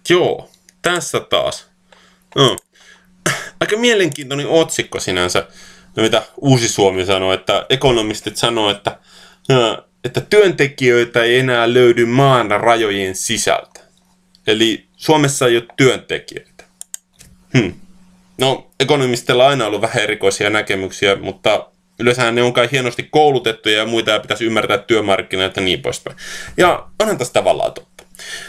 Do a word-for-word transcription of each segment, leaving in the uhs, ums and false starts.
Joo, tässä taas. No. Aika mielenkiintoinen otsikko sinänsä, mitä Uusi Suomi sanoo, että ekonomistit sanoo, että, että työntekijöitä ei enää löydy maan rajojen sisältä. Eli Suomessa ei ole työntekijöitä. Hmm. No, ekonomistilla on aina ollut vähän erikoisia näkemyksiä, mutta yleensähän ne on kai hienosti koulutettuja ja muita ja pitäisi ymmärtää työmarkkinoita ja niin poispäin. Ja onhan tässä tavallaan totta.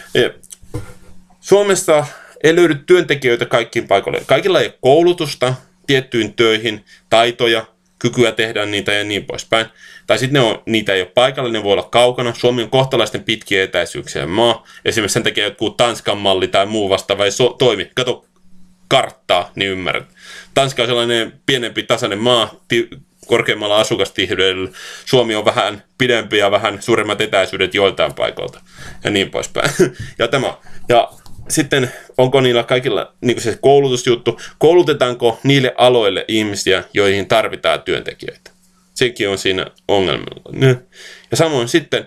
Suomessa ei löydy työntekijöitä kaikkiin paikoille. Kaikilla ei ole koulutusta tiettyihin töihin, taitoja, kykyä tehdä niitä ja niin poispäin. Tai sitten niitä ei ole paikalla, ne voi olla kaukana. Suomi on kohtalaisten pitkiä etäisyyksiä maa. Esimerkiksi sen takia jotkut Tanskan malli tai muu vastaava ei so- toimi. Kato karttaa, niin ymmärrät. Tanska on sellainen pienempi tasainen maa, ti- korkeammalla asukastiheydellä. Suomi on vähän pidempi ja vähän suuremmat etäisyydet joiltain paikoilta ja niin poispäin. Ja tämä. Ja sitten onko niillä kaikilla niin se koulutusjuttu, koulutetaanko niille aloille ihmisiä, joihin tarvitaan työntekijöitä. Sekin on siinä ongelmalla. Ja samoin sitten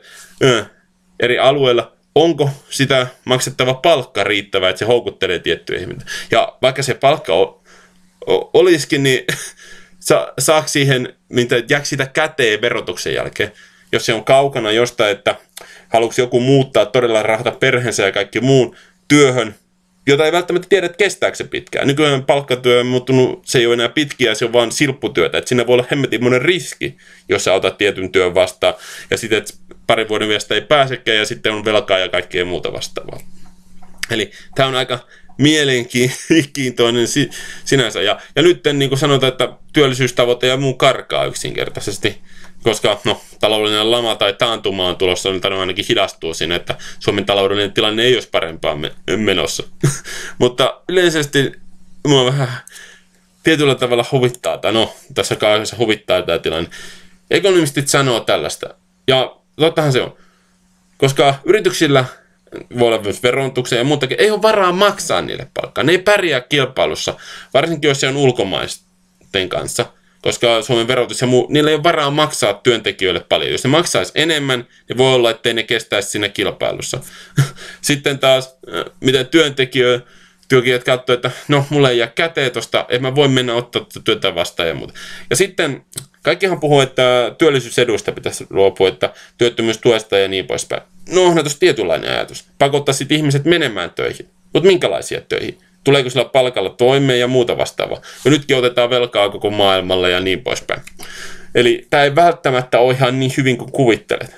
eri alueilla, onko sitä maksettava palkka riittävä, että se houkuttelee tiettyjä ihmisiä. Ja vaikka se palkka o- o- olisikin, niin sa- saako siihen, jääkö sitä käteen verotuksen jälkeen, jos se on kaukana jostain, että haluatko joku muuttaa todella rahata perheensä ja kaikki muun työhön, jota ei välttämättä tiedä, että kestääkö se pitkään. Nykyään palkkatyö on muuttunut, se ei ole enää pitkiä, se on vaan silpputyötä. Että siinä voi olla hemmetin monen riski, jos sä otat tietyn työn vastaan. Ja sitten, että parin vuoden viestä ei pääsekään ja sitten on velkaa ja kaikkea muuta vastaavaa. Eli tämä on aika mielenkiintoinen sinänsä. Ja, ja nyt niin kuin sanotaan, että työllisyystavoite ja muu karkaa yksinkertaisesti. Koska no, taloudellinen lama tai taantuma on tulossa, niin tämä ainakin hidastuu siinä, että Suomen taloudellinen tilanne ei olisi parempaan menossa. Mutta yleisesti minua vähän tietyllä tavalla huvittaa, tai no, tässä kaikessa huvittaa tämä tilanne. Ekonomistit sanoo tällaista, ja tottahan se on. Koska yrityksillä voi olla myös verontuksia ja muutakin, ei ole varaa maksaa niille palkkaa. Ne ei pärjää kilpailussa, varsinkin jos se on ulkomaisten kanssa. Koska Suomen verotus ja muu, niillä ei ole varaa maksaa työntekijöille paljon. Jos ne maksaisi enemmän, niin voi olla, ettei ne kestäisi siinä kilpailussa. Sitten taas, miten työntekijöitä, työntekijät katsoo, että no, mulla ei jää käteen tosta, että mä voin mennä ottaa työtä vastaan ja muuta. Ja sitten, kaikkihan puhuu, että työllisyyseduista pitäisi luopua, että työttömyystuesta ja niin poispäin. No, on tuossa tietynlainen ajatus. Pakottaa sitten ihmiset menemään töihin. Mutta minkälaisia töihin? Tuleeko sillä palkalla toimeen ja muuta vastaavaa. Ja nytkin otetaan velkaa koko maailmalla ja niin poispäin. Eli tämä ei välttämättä ole ihan niin hyvin kuin kuvittelet.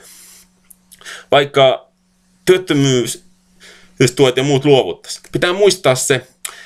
Vaikka työttömyystuet ja muut luovuttaisiin. Pitää muistaa se,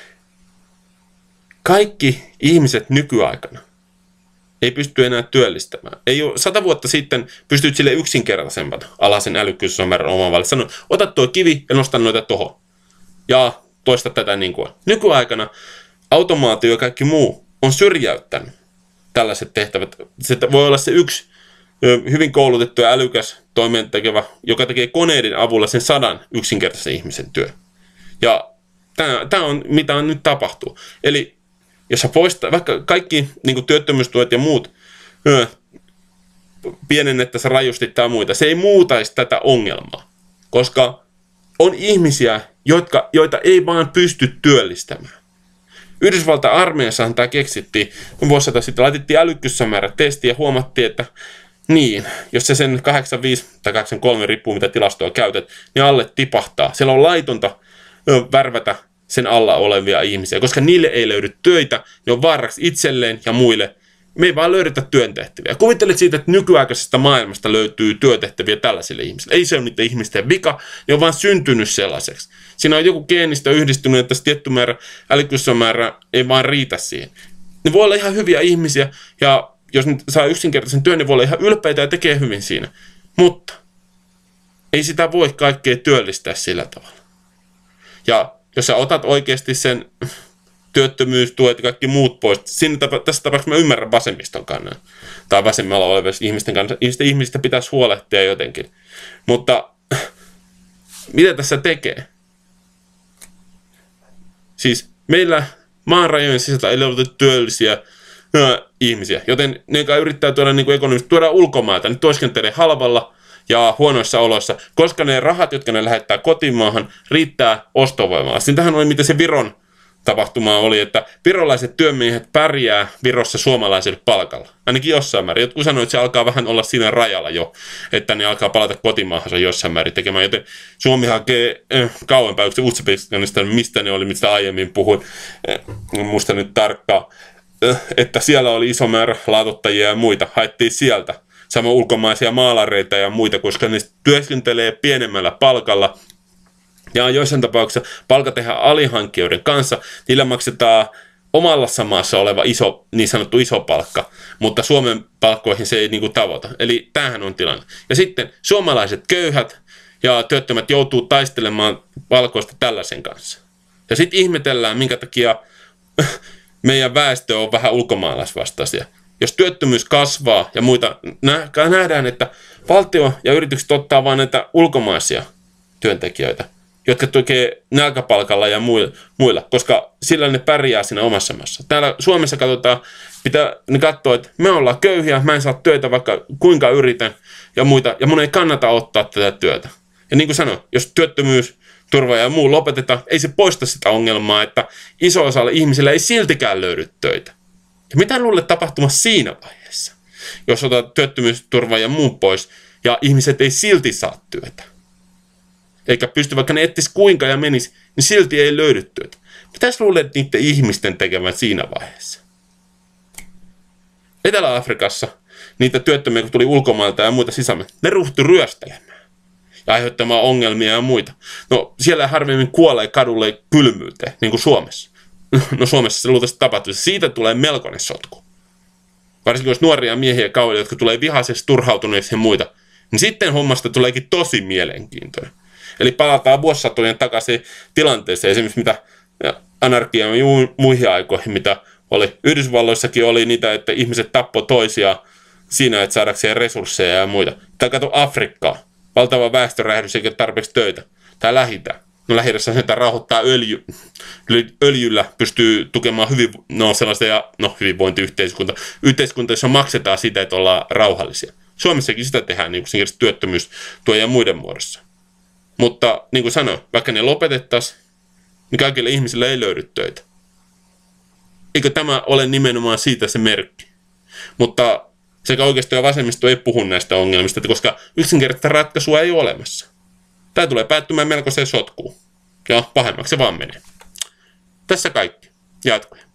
kaikki ihmiset nykyaikana ei pysty enää työllistämään. Ei ole, sata vuotta sitten pystyt sille yksinkertaisempana alasen älykkyysnumeron oman väliin. Sano, ota tuo kivi ja nosta noita tohon. Ja toista tätä niin kuin. Nykyaikana automaatio ja kaikki muu on syrjäyttänyt tällaiset tehtävät. Se voi olla se yksi hyvin koulutettu ja älykäs toimeentekevä, joka tekee koneiden avulla sen sadan yksinkertaisen ihmisen työ. Ja tämä on, mitä on nyt tapahtuu. Eli jos sä poistaa, vaikka kaikki niin kuin työttömyystuet ja muut öö, pienennettäisiin rajusti tai muita, se ei muutaisi tätä ongelmaa. Koska on ihmisiä, jotka, joita ei vaan pysty työllistämään. Yhdysvaltain armeijassahan tämä keksittiin. Vuosi sitten laitettiin älykkyssämäärä testi ja huomattiin, että niin, jos se sen kahdeksankymmentäviisi tai kahdeksankymmentäkolme, riippuu mitä tilastoa käytät, niin alle tipahtaa. Siellä on laitonta ö, värvätä sen alla olevia ihmisiä, koska niille ei löydy töitä, ne on vaaraksi itselleen ja muille. Me ei vaan löydetä työtehtäviä. Kuvittelet siitä, että nykyaikaisesta maailmasta löytyy työtehtäviä tällaisille ihmisille. Ei se ole niiden ihmisten vika, ne on vaan syntynyt sellaiseksi. Siinä on joku geenistä yhdistynyt, että tietty määrä, älykkyymäärä ei vaan riitä siihen. Ne voi olla ihan hyviä ihmisiä, ja jos ne saa yksinkertaisen työn, ne voi olla ihan ylpeitä ja tekee hyvin siinä. Mutta ei sitä voi kaikkea työllistää sillä tavalla. Ja jos sä otat oikeasti sen työttömyystuet ja kaikki muut pois. Siinä tapa, tässä tapauksessa mä ymmärrän vasemmiston kannan. Tai vasemmalla olevista ihmisten kanssa. Ihmisten ihmisistä pitäisi huolehtia jotenkin. Mutta mitä tässä tekee? Siis meillä maan rajojen sisältä ei löydy työllisiä ö, ihmisiä. Joten ne, jotka yrittää tuoda niin kuin ekonomista, tuoda ulkomailta, niin työskentelee halvalla ja huonoissa oloissa, koska ne rahat, jotka ne lähettää kotimaahan, riittää ostovoimaa. Siinähän oli, mitä se Viron tapahtuma oli, että virolaiset työmiehet pärjää Virossa suomalaiselle palkalla. Ainakin jossain määrin. Jotkut sanoivat, että se alkaa vähän olla siinä rajalla jo, että ne alkaa palata kotimaahansa jossain määrin tekemään. Joten Suomi hakee äh, kauempaa yksi Uzbekistanista, mistä ne oli, mistä aiemmin puhuin. Äh, en muista nyt tarkkaan. Äh, että siellä oli iso määrä laatottajia ja muita. Haettiin sieltä. Samoin ulkomaisia maalareita ja muita, koska ne työskentelee pienemmällä palkalla. Ja joissain tapauksissa palkka tehdään alihankkijoiden kanssa, niillä maksetaan omalla maassa oleva iso, niin sanottu iso palkka, mutta Suomen palkkoihin se ei niin kuin tavoita. Eli tämähän on tilanne. Ja sitten suomalaiset köyhät ja työttömät joutuu taistelemaan palkoista tällaisen kanssa. Ja sitten ihmetellään, minkä takia meidän väestö on vähän ulkomaalaisvastaisia. Jos työttömyys kasvaa ja muita, nähdään, että valtio ja yritykset ottaa vain näitä ulkomaisia työntekijöitä, jotka tukee nälkäpalkalla ja muilla, koska sillä ne pärjää siinä omassa maassa. Täällä Suomessa katsotaan, pitää ne katsoa, että me ollaan köyhiä, mä en saa töitä vaikka kuinka yritän ja muita, ja mun ei kannata ottaa tätä työtä. Ja niin kuin sanoin, jos työttömyysturva ja muu lopetetaan, ei se poista sitä ongelmaa, että iso osalle ihmisillä ei siltikään löydy töitä. Ja mitä luulet tapahtumassa siinä vaiheessa, jos otat työttömyysturva ja muu pois, ja ihmiset ei silti saa työtä? Eikä pysty, vaikka ne ettis kuinka ja menisi, niin silti ei löydy työtä. Mitäs luulet niiden ihmisten tekemään siinä vaiheessa? Etelä-Afrikassa niitä työttömiä, kun tuli ulkomailta ja muita sisämme, ne ruhtui ryöstelemään ja aiheuttamaan ongelmia ja muita. No siellä harvemmin kuolee kadulle kylmyyteen, niin kuin Suomessa. No Suomessa se luultavasti tapahtuu. Siitä tulee melkoinen sotku. Varsinkin jos nuoria miehiä kauan, jotka tulee vihaisesti, turhautuneiksi ja muita, niin sitten hommasta tuleekin tosi mielenkiintoinen. Eli palataan vuosisatojen takaisin tilanteeseen, esimerkiksi mitä anarkia ja muihin aikoihin, mitä oli. Yhdysvalloissakin oli niitä, että ihmiset tappoi toisiaan siinä, että saadakseen resursseja ja muita. Tai kato Afrikkaa, valtava väestörähdys eikä tarpeeksi töitä. Tai Lähi-itä. No Lähi-idässä sitä rauhoittaa öljy. Öljyllä pystyy tukemaan hyvin, no sellaista ja, no, hyvinvointiyhteiskunta. Yhteiskunta, jossa maksetaan sitä, että ollaan rauhallisia. Suomessakin sitä tehdään niin kuin työttömyystuen ja muiden muodossa. Mutta niin kuin sanoin, vaikka ne lopetettaisiin, niin kaikille ihmisille ei löydy töitä. Eikö tämä ole nimenomaan siitä se merkki? Mutta sekä oikeisto ja vasemmisto ei puhu näistä ongelmista, koska yksinkertaista ratkaisua ei ole olemassa. Tämä tulee päättymään melkoiseen sotkuun. Ja pahemmaksi se vaan menee. Tässä kaikki. Jatkoja.